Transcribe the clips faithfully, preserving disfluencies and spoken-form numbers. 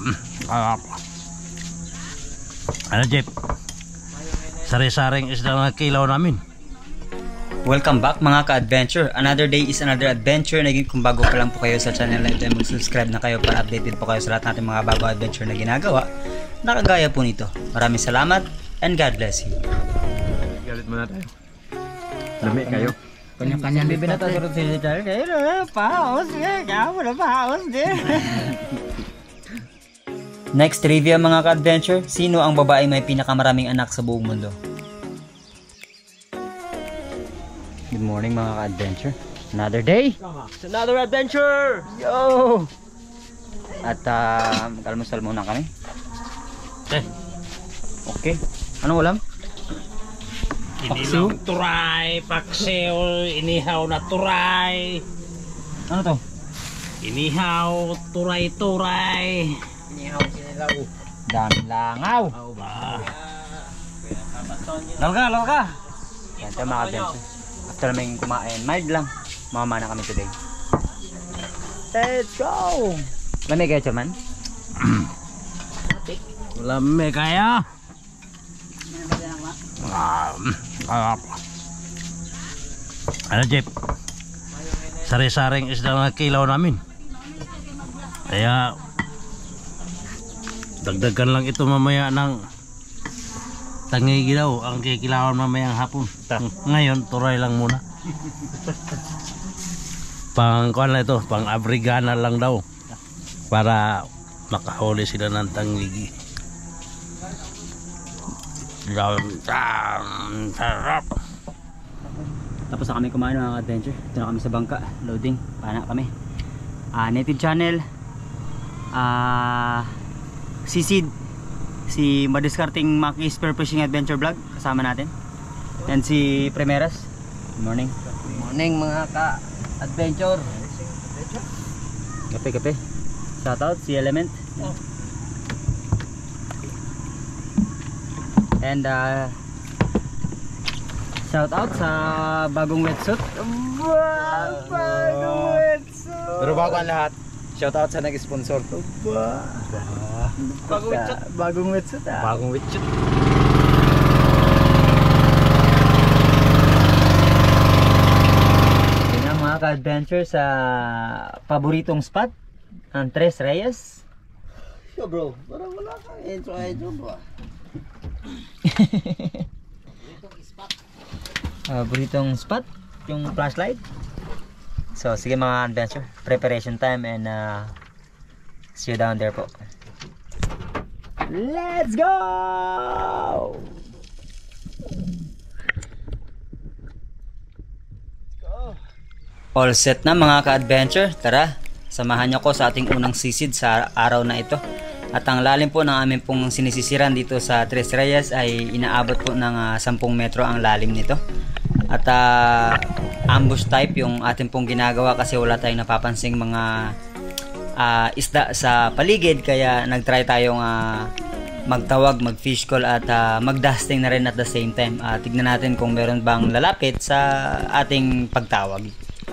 uh, ano Jeff, sari-saring isda na kilaw namin. Welcome back mga ka-adventure. Another day is another adventure. Naging kung bago pa lang po kayo sa channel na ito, mag-subscribe na kayo para updated po kayo sa lahat natin mga bago adventure na ginagawa nakagaya po nito. Maraming salamat and God bless you. Galit muna tayo. Lami kayo. Kanya-kanya bibi na tayo sa channel. Kayo na paos. Kaya mo na paos din. Next trivia mga ka-adventure. Sino ang babaeng may pinakamaraming anak sa buong mundo? Good morning mga ka-adventure. Another day. It's another adventure. Yo! At uh, mag-almusal muna kami. Eh. Okay. Anong ulam? Paksiw? Turay, paksiw, inihaw na turay. Ano to? Inihaw, turay-turay. Inihaw sinilaw. Daming langaw. Oo ba? Lalga, lalga. Yan ito mga ka-adventure. After namin kumain, mild lang. Mamamana kami today. Let's go! Lamig kayo, Chairman? Lamig kaya? Um, uh, ano Jeff, sari-saring isda na kilaw namin. Kaya dagdagan lang ito mamaya ng tangigi daw ang kikilawan mamayang hapon. Ngayon turay lang muna. Pang kuan na ito, pang abrigana lang daw para makahuli sila ng tangigi. Sarap. Tapos na kami kumain mga adventure. Ito na kami sa bangka, loading, pana kami. uh, Native channel, uh, Sisid, si Madiskarting Maki Spear Fishing Adventure Vlog kasama natin, and si Primeras. Good morning. Good morning mga ka-adventure. Kape kape. Shoutout si Element. Oh. And uh, shout out sa bagong wetsuit. Wow, bagong wetsuit. Pero bago ang lahat, shout out sa nag-sponsor. Wow. Bagong wetsuit. Bagong wetsuit ah. Bagong wetsuit. Yan ang mga ka-adventure sa paboritong spot ng Tres Reyes. Yo bro, parang wala kang intro-intro ba? uh, Buritong spot yung flashlight. So sige mga adventure, preparation time and uh, see you down there po. Let's go! All set na mga ka-adventure. Tara, samahan nyo ko sa ating unang sisid sa araw na ito. At ang lalim po ng aming pong sinisisiran dito sa Tres Reyes ay inaabot po ng uh, sampung metro ang lalim nito. At uh, ambush type yung ating pong ginagawa kasi wala tayong napapansing mga uh, isda sa paligid. Kaya nagtry tayong uh, magtawag, mag-fish call at uh, mag-dusting na rin at the same time. Uh, tignan natin kung meron bang lalapit sa ating pagtawag.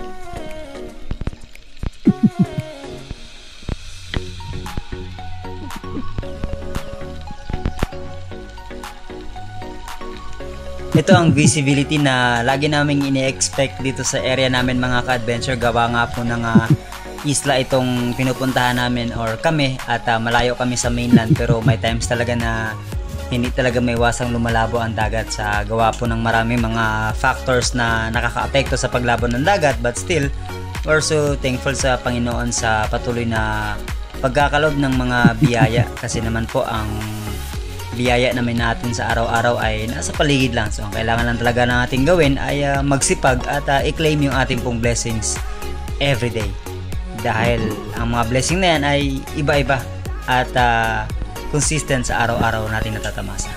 Ito ang visibility na lagi naming ini-expect dito sa area namin mga ka-adventure. Gawa nga po ng uh, isla itong pinupuntahan namin or kami at uh, malayo kami sa mainland. Pero may times talaga na hindi talaga may wasang lumalabo ang dagat sa gawa po ng marami mga factors na nakaka-apekto sa paglabo ng dagat. But still, we're so thankful sa Panginoon sa patuloy na pagkakalob ng mga biyaya. Kasi naman po ang biyaya namin natin sa araw-araw ay nasa paligid lang. So ang kailangan lang talaga natin gawin ay uh, magsipag at uh, i-claim yung ating pong blessings everyday. Dahil ang mga blessing na yan ay iba-iba at uh, consistent sa araw-araw natin natatamasa.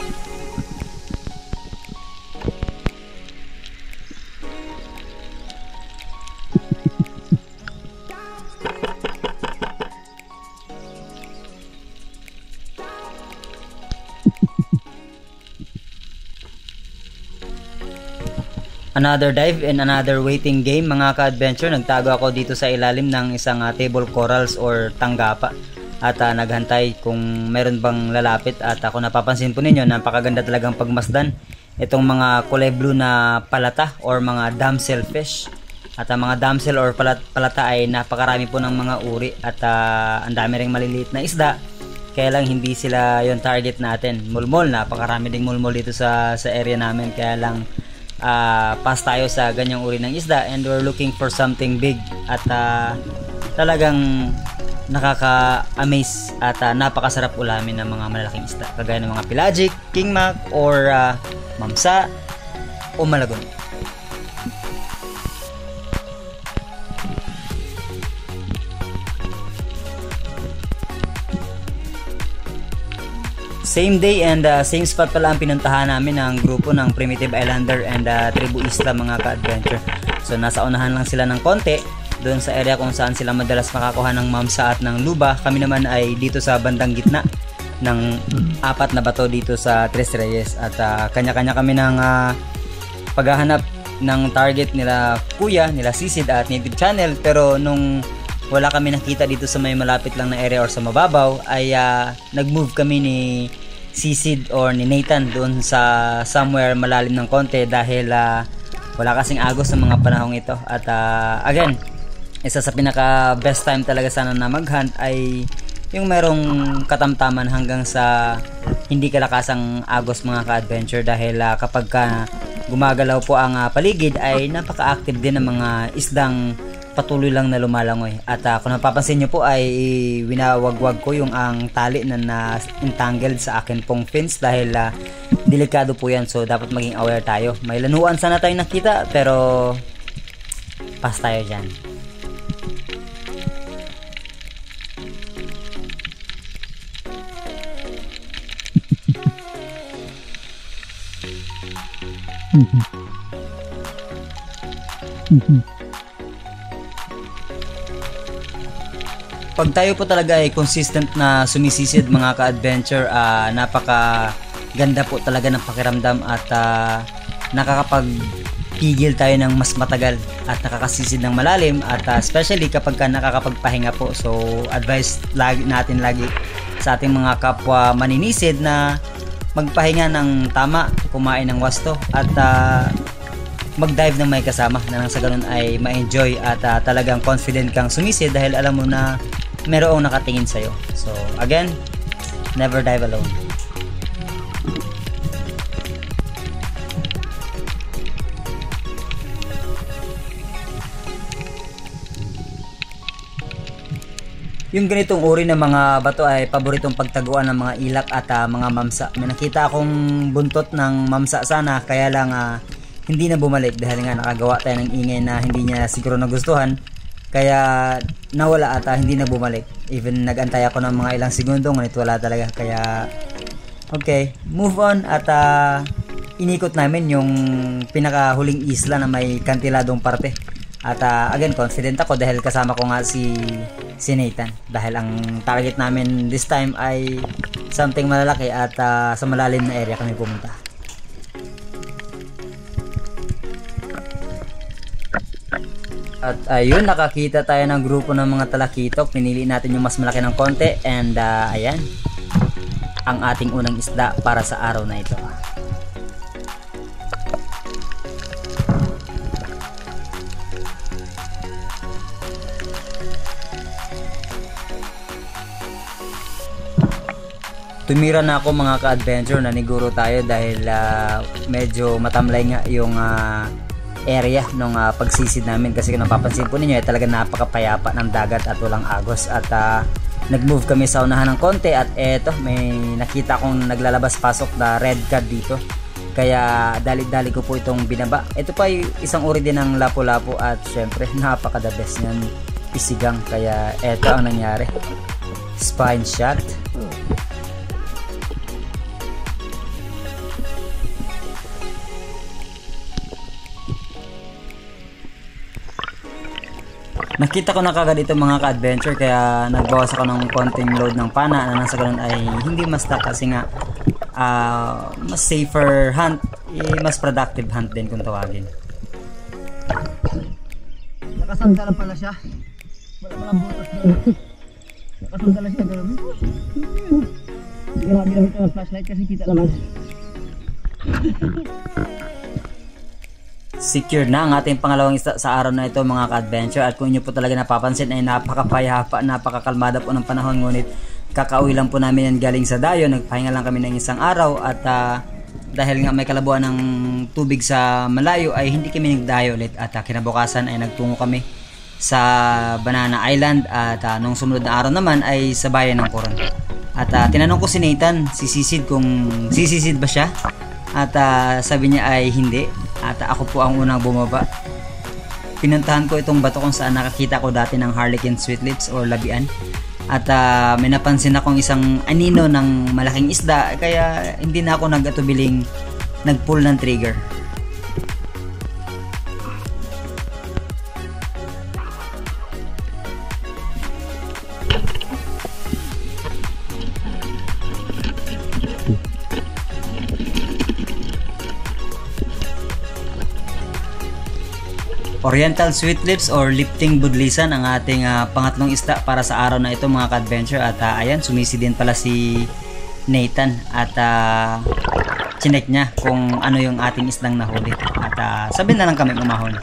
Another dive and another waiting game mga ka-adventure. Nagtago ako dito sa ilalim ng isang uh, table corals or tanggapa. at uh, naghantay kung meron bang lalapit. At uh, kung napapansin po ninyo, napakaganda talagang pagmasdan itong mga kulay blue na palata or mga damsel fish. At ang mga damsel or palat palata ay napakarami po ng mga uri at uh, ang dami ring maliliit na isda. Kaya lang hindi sila yung target natin. Mulmol, napakarami ding mulmol dito sa, sa area namin. Kaya lang uh, pass tayo sa ganyang uri ng isda and we're looking for something big. At uh, talagang nakaka-amaze at uh, napakasarap ulamin ng mga malalaking isda. Kagaya ng mga pelagic, king mac, or uh, mamsa o malagon. Same day and uh, same spot pala ang pinuntahan namin ng grupo ng Primitive Islander and uh, Tribu Isla mga ka-adventure. So nasa unahan lang sila ng konti doon sa area kung saan sila madalas makakuha ng mamsa at ng luba. Kami naman ay dito sa bandang gitna ng apat na bato dito sa Tres Reyes at uh, kanya-kanya kami ng uh, paghahanap ng target nila kuya, nila Sisid at Native Channel. Pero nung wala kami nakita dito sa may malapit lang na area or sa mababaw ay uh, nag-move kami ni Sisid or ni Nathan doon sa somewhere malalim ng konti dahil uh, wala kasing agos sa mga panahong ito. At uh, again, isa sa pinaka best time talaga sana na mag-hunt ay yung merong katamtaman hanggang sa hindi kalakasang agos mga ka-adventure dahil uh, kapag ka gumagalaw po ang uh, paligid ay napaka-active din ng mga isdang patuloy lang na lumalangoy. At uh, kung napapansin nyo po ay winawagwag ko yung ang tali na na-entangled sa akin pong fins dahil uh, delikado po yan, so dapat maging aware tayo. May lanuan sana tayong nakita pero pass tayo dyan. Mm-hmm. Mm-hmm. Pag tayo po talaga ay consistent na sumisisid mga ka-adventure, uh, napaka ganda po talaga ng pakiramdam at uh, nakakapagpigil tayo ng mas matagal at nakakasisid ng malalim at uh, especially kapag ka nakakapagpahinga po. So advice lagi, natin lagi sa ating mga kapwa maninisid na magpahinga ng tama, kumain ng wasto at uh, mag-dive ng may kasama na nang sa ganun ay ma-enjoy at uh, talagang confident kang sumisid dahil alam mo na merong nakatingin sa'yo. So again, never dive alone. Yung ganitong uri ng mga bato ay paboritong pagtaguan ng mga ilak at uh, mga mamsa. May nakita akong buntot ng mamsa sana kaya lang uh, hindi na bumalik dahil nga nakagawa tayo ng ingay na hindi niya siguro nagustuhan. Kaya nawala at uh, hindi na bumalik. Even nag-antay ako ng mga ilang segundo ngunit wala talaga. Kaya okay, move on at uh, inikot namin yung pinakahuling isla na may kantiladong parte. At uh, again, confident ako dahil kasama ko nga si, si Nathan. Dahil ang target namin this time ay something malalaki at uh, sa malalim na area kami pumunta. At ayun, nakakita tayo ng grupo ng mga talakitok. Pinili natin yung mas malaki ng konti. And uh, ayan, ang ating unang isda para sa araw na ito. Tumira na ako mga ka-adventure, naniguro tayo dahil uh, medyo matamlay nga yung uh, area ng uh, pagsisid namin kasi kung napapansin po ninyo ay talaga napakapayapa ng dagat at walang agos at uh, nag-move kami sa unahan ng konti at eto may nakita akong naglalabas pasok na red cod dito kaya dali-dali ko po itong binaba. Ito pa yung isang uri din ng lapu-lapu at syempre napaka the best nyan isigang kaya eto ang nangyari, spine shot. Nakita ko na kagad ito mga ka-adventure kaya nagbawas ako ng konting load ng pana na nasa ganun ay hindi mas stuck kasi nga uh, mas safer hunt, eh, mas productive hunt din kung tawagin. Nakasangka lang pala siya. Wala palang butas doon. Nakatungkal na siya grabe. Grabe naman ito ng flashlight kasi kita naman. Secure na ang ating pangalawang isda sa araw na ito mga ka-adventure, at kung inyo po talaga napapansin ay napakapayapa, napakakalmada po ng panahon, ngunit kakauwi lang po namin yan galing sa dayo. Nagpahinga lang kami ng isang araw at uh, dahil nga may kalabuan ng tubig sa malayo ay hindi kami nagdayo ulit, at uh, kinabukasan ay nagtungo kami sa Banana Island, at uh, nung sumunod na araw naman ay sa bayan ng Coron. At uh, tinanong ko si Nathan, si Sisid, kung sisisid ba siya, at uh, sabi niya ay hindi, at uh, ako po ang unang bumaba. Pinuntahan ko itong bato kung saan nakakita ko dati ng Harlequin Sweetlips or labian, at uh, may napansin akong isang anino ng malaking isda, kaya hindi na ako nag-atubiling nag-pull ng trigger. Oriental Sweetlips or lifting budlisan ang ating uh, pangatlong isda para sa araw na ito mga ka-adventure, at uh, ayan, sumisi din pala si Nathan, at uh, chinek niya kung ano yung ating isdang nahuli, at uh, sabi na lang kami umahon.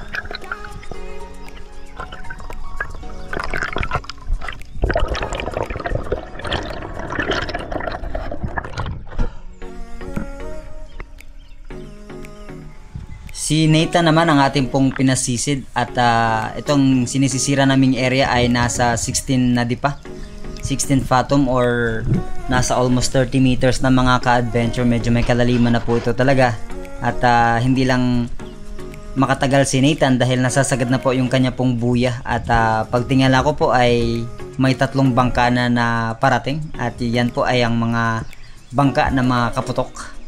Si Nathan naman ang ating pong pinasisid, at uh, itong sinisisira naming area ay nasa sixteen nadi pa, sixteen fathom or nasa almost thirty meters na mga ka-adventure. Medyo may kalaliman na po ito talaga, at uh, hindi lang makatagal si Nathan dahil nasasagad na po yung kanya pong buya, at uh, pagtingala ko po ay may tatlong bangka na na parating, at yan po ay ang mga bangka na mga kaputok.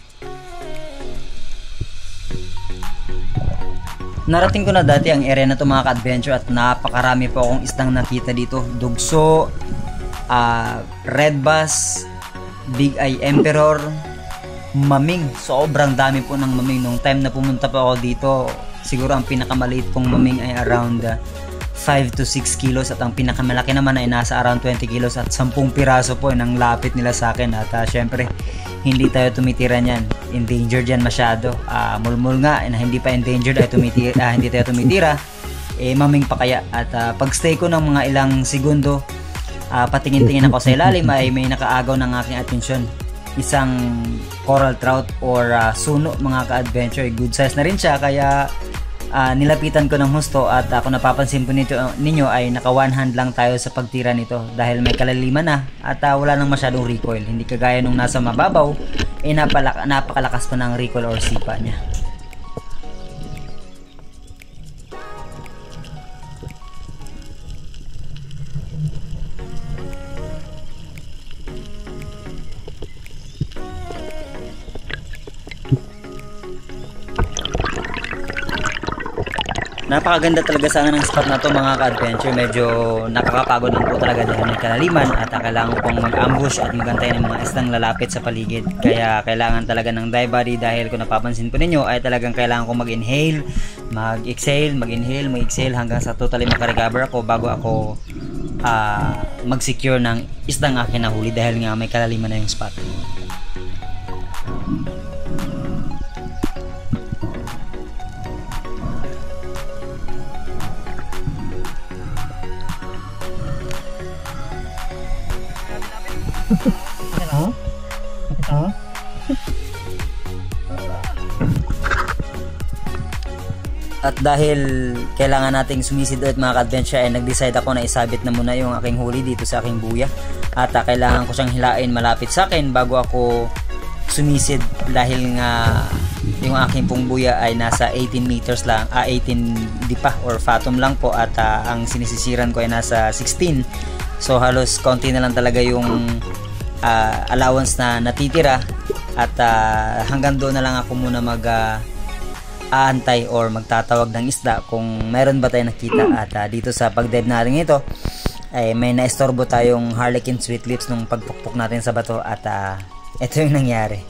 Narating ko na dati ang area na to mga ka-adventure, at napakarami po akong isdang nakita dito. Dugso, uh, red bass, big eye emperor, maming. Sobrang dami po ng maming. Nung time na pumunta po ako dito, siguro ang pinakamaliit pong maming ay around uh, five to six kilos, at ang pinakamalaki naman ay nasa around twenty kilos, at ten piraso po ang lapit nila sa akin. At uh, syempre hindi tayo tumitira niyan, endangered yan masyado. Uh, mulmul nga na hindi pa endangered ay tumitira, uh, hindi tayo tumitira, eh maming pa kaya. At uh, pagstay ko ng mga ilang segundo, uh, patingin-tingin ako sa ilalim, ay may nakaagaw ng aking atensyon, isang coral trout or uh, suno mga ka-adventure. Good size na rin siya, kaya uh, nilapitan ko ng husto, at uh, kung napapansin po nito, ninyo ay naka one hand lang tayo sa pagtira nito dahil may kalaliman na, at uh, wala nang masyadong recoil. Hindi kagaya nung nasa mababaw, eh napalak napakalakas pa ng recoil or sipa niya. Napakaganda talaga sana ng spot na to mga ka-adventure. Medyo nakakapagod lang po talaga dahil may kalaliman, at kailangan pong mag-ambush at magantay ng mga isdang lalapit sa paligid. Kaya kailangan talaga ng dive body, dahil kung napapansin po ninyo ay talagang kailangan ko mag-inhale, mag-exhale, mag-inhale, mag-exhale hanggang sa totally makarecover ako bago ako uh, mag-secure ng isdang akin nahuli, dahil nga may kalaliman na yung spot. Ito? Ito? At dahil kailangan nating sumisid ulit mga ka-adventure, ay nag-decide ako na isabit na muna yung aking huli dito sa aking buya, at uh, kailangan ko siyang hilain malapit sa akin bago ako sumisid, dahil nga yung aking pong buya ay nasa eighteen meters lang, ah, eighteen di pa or fathom lang po, at uh, ang sinisisiran ko ay nasa sixteen. So halos konti na lang talaga yung uh, allowance na natitira, at uh, hanggang doon na lang ako muna mag uh, aantay or magtatawag ng isda kung meron ba tayong nakita. At uh, dito sa pag-dive natin ito ay may naistorbo tayong Harlequin Sweetlips nung pagpukpok natin sa bato, at uh, ito yung nangyari.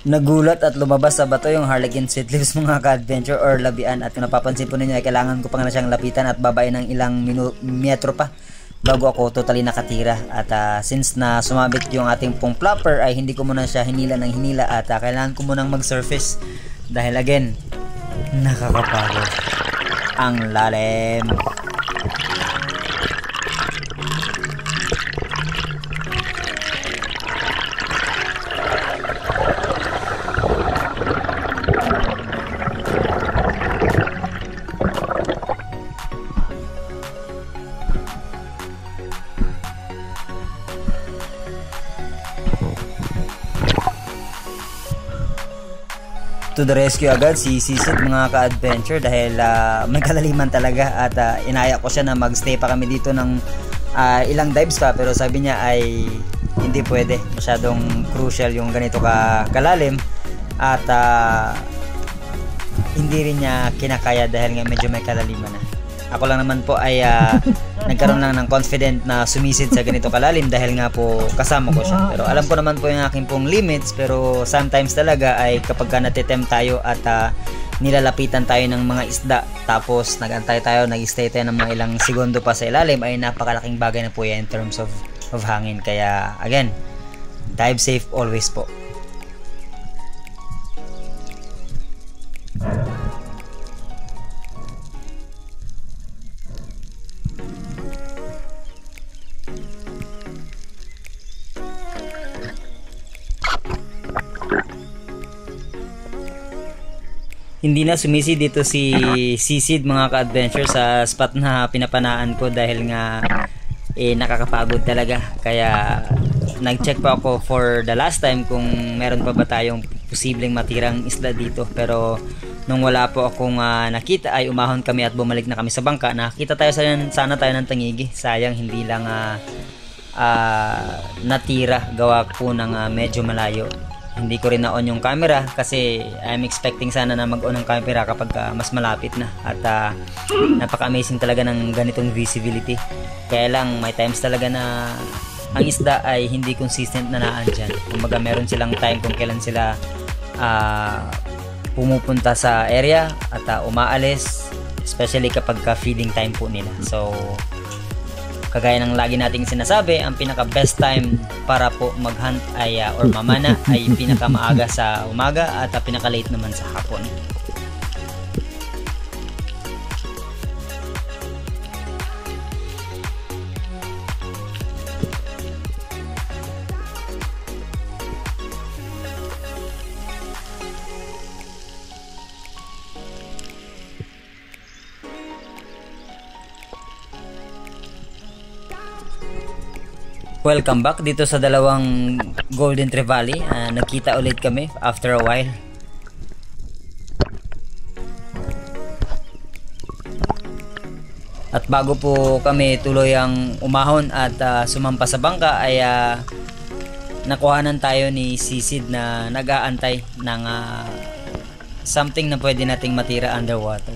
nagulat at lumabas sa bato yung Harlequin Sweet Leaves mga ka-adventure or labian. At kung napapansin po ninyo ay kailangan ko pa nga na siyang lapitan at babae ng ilang minu- metro pa bago ako totally nakatira. At uh, since na sumabit yung ating pong flopper ay hindi ko muna siya hinila ng hinila at uh, kailangan ko munang mag-surface dahil again nakakapagod ang lalim. To the rescue agad si Sisid mga ka-adventure dahil uh, may kalaliman talaga at uh, inaya ko siya na magstay pa kami dito ng uh, ilang dives pa, pero sabi niya ay hindi pwede, masyadong crucial yung ganito ka kalalim at uh, hindi rin niya kinakaya dahil nga medyo may kalaliman na. Ako lang naman po ay uh, nagkaroon lang ng confident na sumisid sa ganito kalalim dahil nga po kasama ko siya. Pero alam ko naman po yung aking pong limits, pero sometimes talaga ay kapag ka natitem tayo at uh, nilalapitan tayo ng mga isda tapos nagantay tayo, nag-stay tayo ng mga ilang segundo pa sa ilalim ay napakalaking bagay na po yan in terms of, of hangin. Kaya again, dive safe always po. Hindi na sumisi dito si Sisid mga ka-adventure sa spot na pinapanaan ko dahil nga eh nakakapagod talaga. Kaya nag-check pa ako for the last time kung meron pa ba tayong posibleng matirang isda dito. Pero nung wala po akong uh, nakita ay umahon kami at bumalik na kami sa bangka. Nakita tayo sana, sana tayo ng tangigi. Sayang hindi lang uh, uh, natira, gawa po ng uh, medyo malayo. Hindi ko rin na-on yung camera kasi I'm expecting sana na mag-on ang camera kapag uh, mas malapit na. At uh, napaka-amazing talaga ng ganitong visibility. Kaya lang may times talaga na ang isda ay hindi consistent na naandyan. Kumbaga meron silang time kung kailan sila uh, pumupunta sa area at uh, umaalis. Especially kapag ka feeding time po nila. So kagaya ng lagi nating sinasabi, ang pinaka best time para po mag-hunt ay uh, or mamana ay pinaka maaga sa umaga at uh, pinaka late naman sa hapon. Welcome back dito sa dalawang Golden Trevally. Uh, nagkita ulit kami after a while. At bago po kami tuloy ang umahon at uh, sumampa sa bangka ay uh, nakuhanan tayo ni Sisid na nag-aantay ng uh, something na pwede nating matira underwater.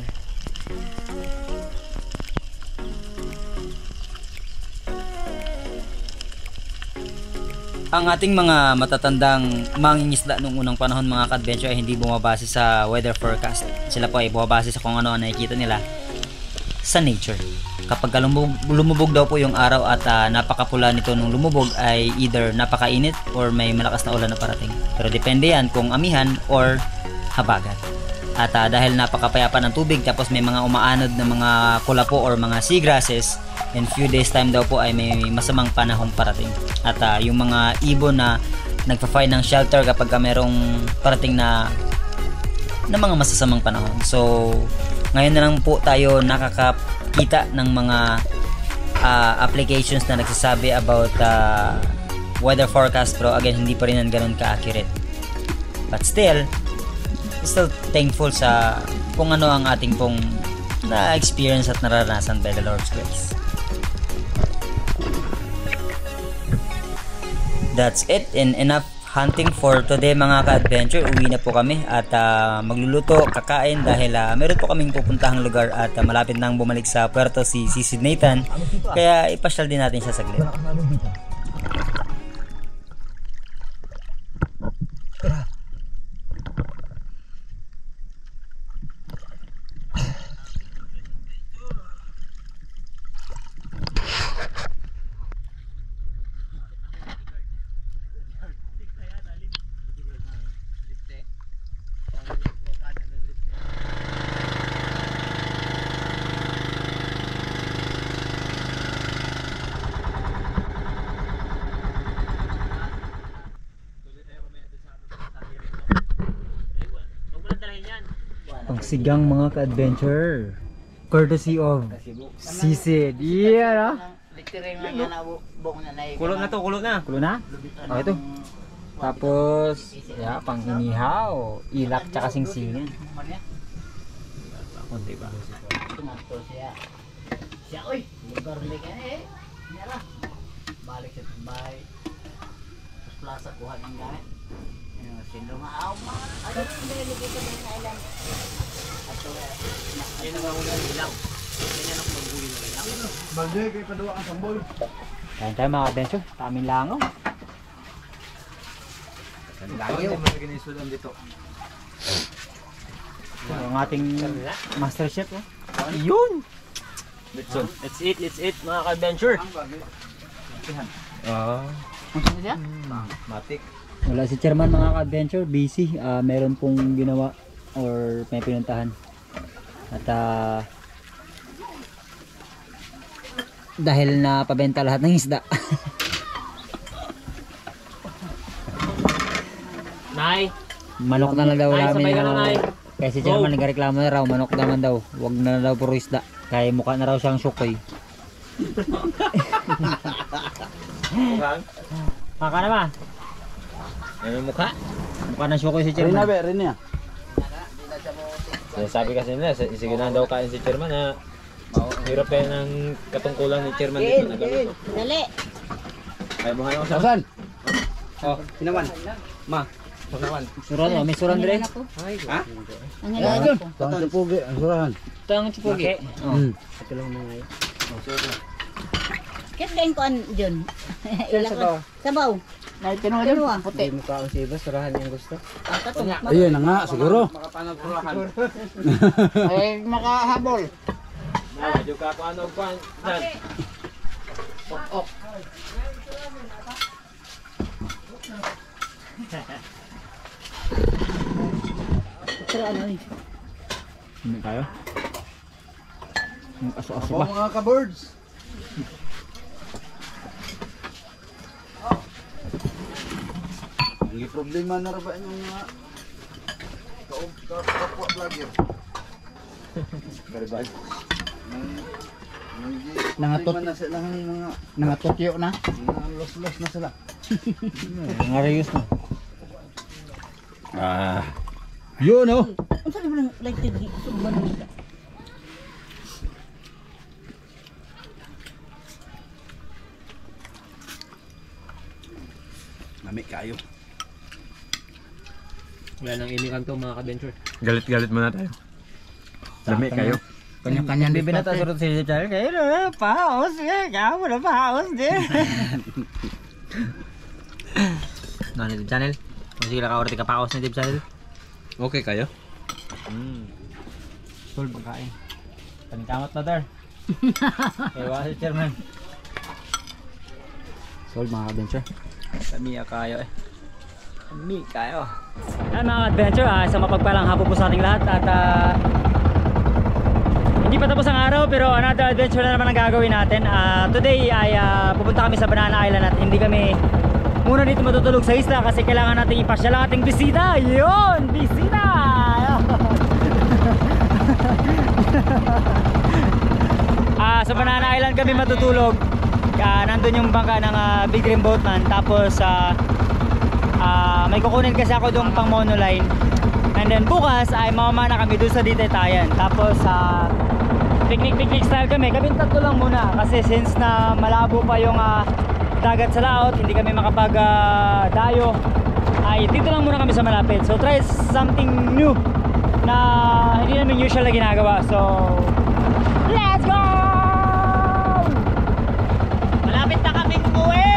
Ang ating mga matatandang mangingisda nung unang panahon mga ka-adventure ay hindi bumabase sa weather forecast. Sila po ay bumabase sa kung ano ang nakikita nila sa nature. Kapag lumubog, lumubog daw po yung araw at uh, napakapula nito nung lumubog ay either napakainit or may malakas na ulan na parating. Pero depende yan kung amihan or habagat. At uh, dahil napakapayapa ng tubig tapos may mga umaanod na mga kulapo or mga seagrasses, in few days time daw po ay may masamang panahon parating. At uh, yung mga ibon na nagpa-find ng shelter kapag ka merong parating na na mga masasamang panahon. So ngayon na lang po tayo nakakakita ng mga uh, applications na nagsasabi about uh, weather forecast, pero again hindi pa rin yan ganun ka-accurate. But still still thankful sa kung ano ang ating pong na-experience at naranasan by the Lord's grace. That's it and enough hunting for today mga ka-adventure. Uwi na po kami at uh, magluluto, kakain dahil uh, meron po kaming pupuntahang lugar at uh, malapit nang bumalik sa puerto si Sisid Nathan. Kaya ipasyal din natin siya saglit. Pangsigang mga ka-adventure. Courtesy of Sisid. Yeah, no? Kulot na to, kulot na. Kulo na? Oh, ito. Tapos, yeah, pang inihaw, ilak tsaka singsingan. Konti ba? Siya, oy, lugar ni ka eh. Nara. Balik sa bahay. Sa plaza kuha ng gamit. Yung sino nga aw ma. Ano yung dili dito sa island? Ato eh. Yan ang mga ilaw. Yan ang magbuhi ng ilaw. Balde kay padua ang sambol. Kain tayo mga adventure, taming langaw. Lagi mo na ginisudan dito. Ang ating master chef, oh. Yun! Let's let's eat, let's eat mga ka-adventure. Ah, Ano siya? matik. Wala si chairman mga ka-adventure, busy. Ah, meron pong ginawa or may pinuntahan. At ah, dahil na pabenta lahat ng isda. Nay, Manok na lang daw Nay, namin. sabay ka na, na- Nay. Kaya si chairman nagreklamo na raw, manok naman daw. Huwag na daw puro isda. Kaya mukha na raw siyang sukoy. mukhang. Maka na ba? Ano yung mukha? Mukha na sukoy si chairman. rin niya. Sabi kasi nila, sige na daw kain si chairman na hirap kayo ng katungkulan ni chairman dito na galuto. Dali. Ay, mo nga sa Saan? Oh, sinaman. Ma, sinaman. Suran, oh, may suran dire. Ha? Ang hilahin ko. Tang Pugi, ang surahan. Ito ang chipogi. Oh. Hmm. Kaya din ko an dyan. Ilang ko. Sabaw. Dahil kinuha dyan mo. Puti. Hindi mo kaon si Iba, surahan yung gusto. Ang katong. Ayun na nga, siguro. Makapanag purahan. Ay, makahabol. Na, medyo ka kung ano kung dan. Ok, ok. Pero ano eh. Hindi tayo. Yung aso-aso Aba ba? mga ka-birds. Hindi problema na ba yung mga kapwa vlogger? Baribay. Nangatot na sila ng mga Nangatutyo na. mga los-los na sila. Mga reyos na. Ah. Yun oh. Ang sabi mo ng lighted di. Suban ng isda. Lami kayo. Wala nang inikan to mga ka-adventure. Galit-galit muna tayo. Lami kayo. Kanya-kanya Hindi binata surut si channel kayo na paus eh. Kamu na paus din. Nah, YouTube channel. Kung sige lang ka orte ka paus na YouTube channel. Okay kayo? Sul pagkain. Paningkamot na dar. Ewa si chairman. Sul mga adventure. Kami kayo eh. Kami kayo. Yan mga adventure, ah, isang mapagpalang hapon po sa ating lahat at ah, hindi pa tapos ang araw pero another adventure na naman ang gagawin natin. Ah, today ay ah, pupunta kami sa Banana Island at hindi kami muna dito matutulog sa isla kasi kailangan natin ipasyal ang ating bisita. Yun! Bisita! Ah, sa Banana Island kami matutulog. Ah, nandun yung bangka ng ah, Big Green Boatman. Tapos ah, ah, may kukunin kasi ako doon pang monoline. And then bukas ay mamamana kami doon sa Ditetayan. Tapos sa picnic-picnic style kami. Kaming tatlo lang muna kasi since na malabo pa yung ah, dagat sa laot, hindi kami makapag-dayo. Ay dito lang muna kami sa malapit. So try something new na hindi namin usual na ginagawa. So let's go! Malapit na kaming umuwi!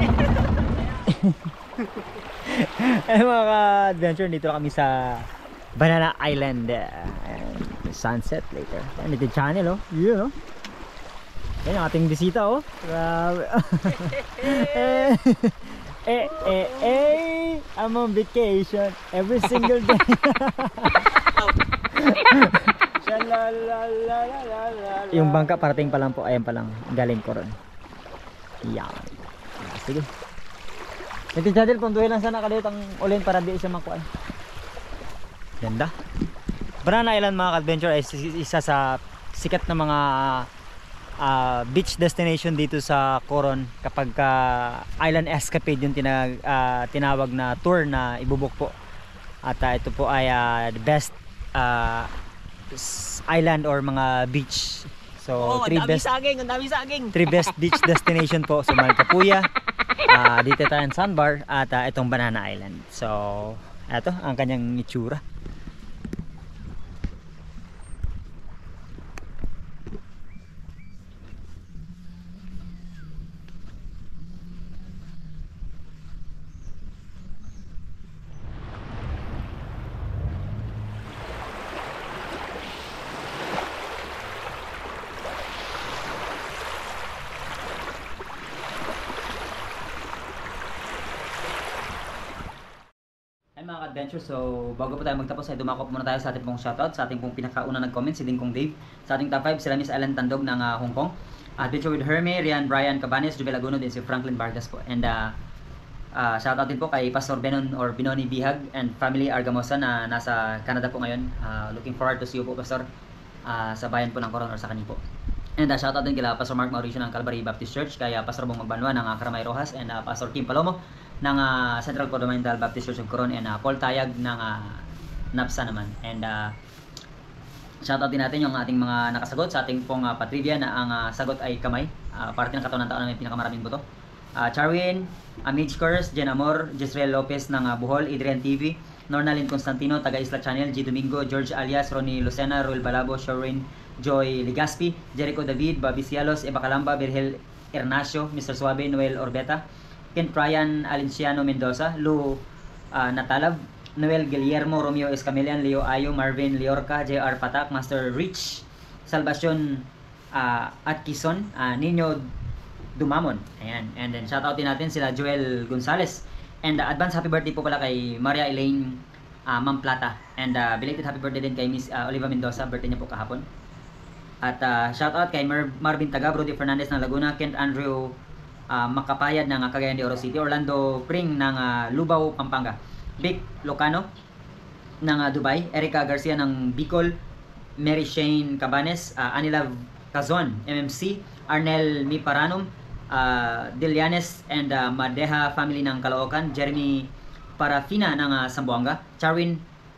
Eh mga adventure, dito na kami sa Banana Island. And sunset later. Yan, ito channel oh. Yun oh. Yan ang ating bisita oh. Grabe. eh, eh, eh, eh. I'm on vacation every single day. Yung bangka parating pa lang po. Ayan pa lang. Galing ko ron. Yan. Sige. Ito channel, punduhin lang sana kalit ang ulin para di siya makuha. Ganda. Banana Island mga ka-adventure ay isa sa sikat na mga uh, beach destination dito sa Coron kapag uh, island escapade yung tinag, uh, tinawag na tour na ibubuk po. At uh, ito po ay uh, the best uh, island or mga beach. So, Oh, three ang dami best saging, ang dami saging. three best beach destination po. So, Malcapuya, uh, dito tayo Sandbar at uh, itong Banana Island. So, eto ang kanyang itsura. Ay mga ka-adventure, so bago po tayo magtapos ay dumako muna tayo sa ating pong shoutout, sa ating pong pinakauna nag-comment, si Dingkong Dave, sa ating top five, sila Miss Ellen Tandog ng uh, Hong Kong, Adventure with Herme, Rian Brian Cabanes, Jubel Aguno, din si Franklin Vargas po. And uh, uh, shoutout din po kay Pastor Benon or Binoni Bihag and family Argamosa na nasa Canada po ngayon. Uh, looking forward to see you po, Pastor, uh, sa bayan po ng Coron or sa Kani po. And uh, shoutout din kila Pastor Mark Mauricio ng Calvary Baptist Church, kaya Pastor Bong Magbanwa ng uh, Karamay Rojas, and uh, Pastor Kim Palomo ng uh, Central Fundamental Baptist Church of Coron, and uh, Paul Tayag ng uh, Napsa naman. And uh, shoutout din natin yung ating mga nakasagot sa ating pong uh, patrivia na ang uh, sagot ay kamay. Uh, parte ng katawan ng taon na may pinakamaraming buto. Uh, Charwin, Amij Curse, Jen Amor, Jezreel Lopez ng uh, Bohol, Adrian T V, Nornalyn Constantino, Taga Isla Channel, G Domingo, George Alias, Ronnie Lucena, Ruel Balabo, Shorin, Joy Ligaspi, Jericho David, Bobby Cialos, Eva Calamba, Virgil Ernacio, mister Suabe, Noel Orbeta, Ken Ryan Alenciano Mendoza, Lou uh, Natalab, Noel Guillermo, Romeo Escamilian, Leo Ayo, Marvin Liorca, J R Patak, Master Rich, Salvacion uh, Atkison, uh, Nino Dumamon. Ayan. And then shoutout din natin sila Joel Gonzales. And uh, advance happy birthday po pala kay Maria Elaine uh, Mamplata. And uh, belated happy birthday din kay Miss uh, Oliva Mendoza. Birthday niya po kahapon. At uh, shoutout kay Mar Marvin Taga, Brody Fernandez ng Laguna, Kent Andrew uh, Makapayad ng uh, Cagayan de Oro City, Orlando Pring ng uh, Lubao, Pampanga, Vic Locano ng uh, Dubai, Erica Garcia ng Bicol, Mary Shane Cabanes, uh, Anila Cazon, M M C, Arnel Miparanum, uh, Dilianes and uh, Madeha family ng Caloocan, Jeremy Parafina ng uh, Zamboanga, Charwin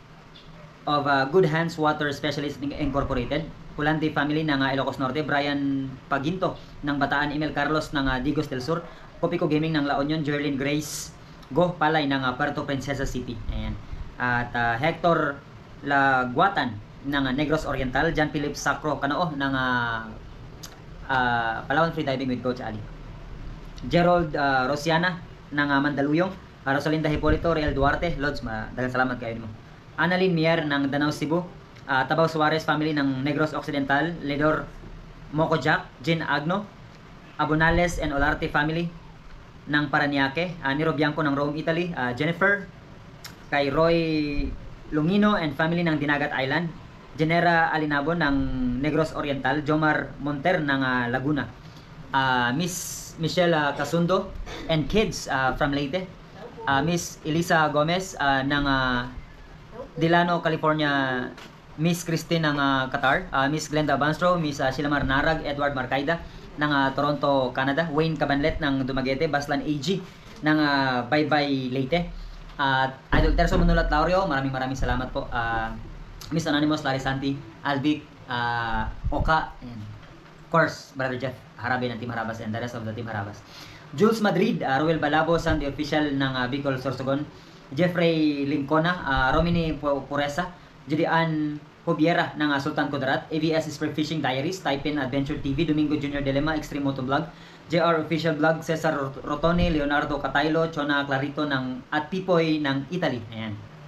of uh, Good Hands Water Specialist Incorporated, Pulante family ng uh, Ilocos Norte, Brian Paginto ng Bataan, Emil Carlos ng uh, Digos del Sur, Copico Gaming ng La Union, Jerlyn Grace Go Palay ng uh, Puerto Princesa City. Ayan. At uh, Hector Laguatan ng uh, Negros Oriental, John Philip Sacro Canoo ng uh, uh, Palawan Free Diving with Coach Ali, Gerald uh, Rosiana ng uh, Mandaluyong, uh, Rosalinda Hipolito, Real Duarte, Lods, dagang salamat kayo mo. Annalyn Mier ng Danau Cebu, uh, Tabaw Suarez family ng Negros Occidental, Ledor Moco Jack, Jean Agno, Abonales and Olarte family ng Paranaque, uh, Nero Bianco ng Rome, Italy, uh, Jennifer, kay Roy Lungino and family ng Dinagat Island, Genera Alinabo ng Negros Oriental, Jomar Monter ng uh, Laguna, uh, Miss Michelle uh, Casundo and kids uh, from Leyte, uh, Miss Elisa Gomez uh, ng uh, Delano, California, Miss Christine ng uh, Qatar, uh, Miss Glenda Banstro, Miss uh, Shilamar Narag, Edward Marcaida ng uh, Toronto, Canada, Wayne Cabanlet ng Dumaguete, Baslan A G ng uh, Baybay, Leyte, at uh, Idol Terso Manulat Laurio, maraming maraming salamat po, uh, Miss Anonymous, Larry Santi, Albic, uh, Oka, and of course, Brother Jeff Harabe ng Team Harabas and the rest of the Team Harabas, Jules Madrid, uh, Ruel Balabo, Sandy Official ng uh, Bicol Sorsogon, Jeffrey Lincona, uh, Romini Puresa, Julian Hubiera ng uh, Sultan Kudarat, A V S Spearfishing Diaries, Type in Adventure T V, Domingo Junior Dilema, Extreme Moto Vlog, J R Official Vlog, Cesar Rotone, Leonardo Cataylo, Chona Clarito ng at Pipoy ng Italy. Ayan.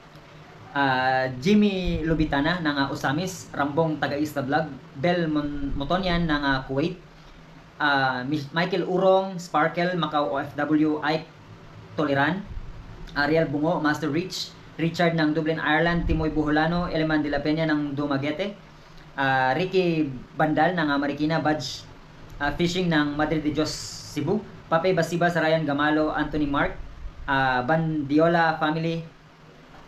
Uh, Jimmy Lubitana ng uh, Usamis, Rambong Taga-Isla Vlog, Bel Mon Motonian ng uh, Kuwait, uh, Michael Urong, Sparkle, Macau O F W, Ike Toleran, Ariel Bungo, Master Rich, Richard ng Dublin, Ireland, Timoy Buholano, Eleman de la Peña ng Dumaguete, uh, Ricky Bandal ng uh, Marikina, Badge uh, Fishing ng Madrid de Dios, Cebu, Pape Basibas, Ryan Gamalo, Anthony Mark, uh, Bandiola Family,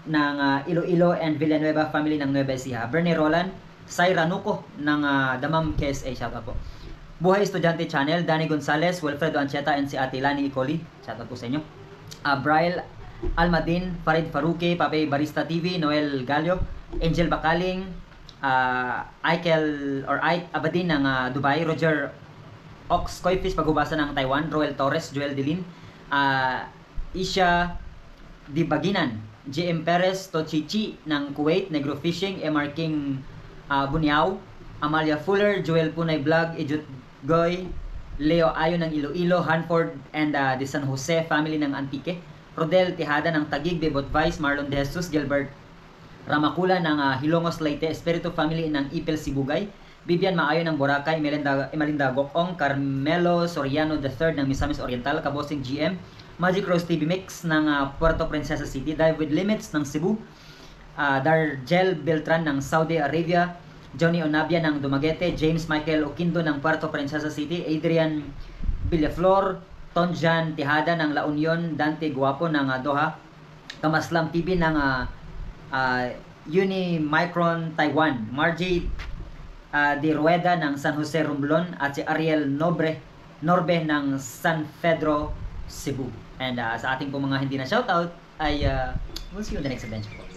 ng ah, Iloilo and Villanueva family ng Nueva Ecija. Bernie Roland, Sai Ranuco ng ah, Damam K S A, shout out po. Buhay Estudyante Channel, Danny Gonzalez, Wilfredo Ancheta, and si Ate Lani Icoli, shout out po sa inyo. Uh, Braille Almadin, Farid Faruque, Pape Barista T V, Noel Gallo, Angel Bakaling, uh, Aikel or Ike Abadin ng uh, Dubai, Roger Ox Koyfish, Pagubasa ng Taiwan, Roel Torres, Joel Dilin, uh, Isha Dibaginan, J M Perez Tochichi ng Kuwait, Negro Fishing, M R King uh, Buniao, Amalia Fuller, Joel Punay Vlog, Ejut Goy, Leo Ayo ng Iloilo, Hanford and uh, the San Jose family ng Antique, Rodel Tejada ng Taguig, Bebot Vice, Marlon De Jesus, Gilbert Ramakula ng uh, Hilongos Leyte, Espiritu family ng Ipil Sibugay, Bibian Maayo ng Boracay, Melinda, Emelinda Gokong, Carmelo Soriano the third ng Misamis Oriental, Kabosing G M, Magic Rose T V Mix ng uh, Puerto Princesa City, Dive with Limits ng Cebu, uh, Dargel Beltran ng Saudi Arabia, Johnny Onabia ng Dumaguete, James Michael Oquindo ng Puerto Princesa City, Adrian Villaflor, Tonjan Tejada ng La Union, Dante Guapo ng uh, Doha, Kamaslam T V ng uh, uh, Unimicron Taiwan, Margie uh, Di Rueda ng San Jose Romblon, at si Ariel Nobre Norbe ng San Pedro Cebu. And uh, sa ating po mga hindi na shoutout ay uh, we'll see you in the next adventure po.